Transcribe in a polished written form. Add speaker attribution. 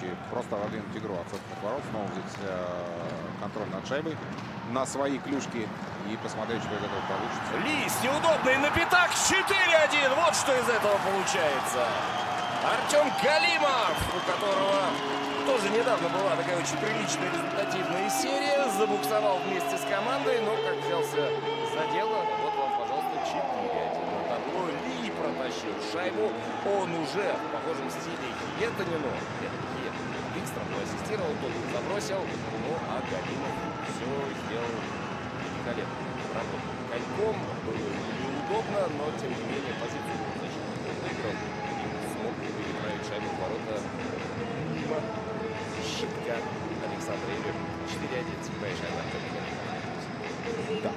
Speaker 1: случае просто отодвинуть игру от собственных ворот, снова взять контроль над шайбой на свои клюшки и посмотреть, что из этого получится.
Speaker 2: Ли с неудобной на пятак. 4-1. Вот что из этого получается. Артем Галимов, у которого тоже недавно была такая очень приличная результативная серия, забуксовал вместе с командой, но как взялся за дело, вот вам, пожалуйста, 4-1. На табло Ли протащил шайбу. Он уже в похожем стиле Хетанину. Викстрому ассистировал, тот забросил. Ну, а Галимов все сделал великолепно. Работал коньком, было неудобно, но тем не менее позицию защитника выиграл. Смог переправить шайбу в ворота мимо щитка Александра Ильина. 4-1. Седьмая шайба.
Speaker 1: Да,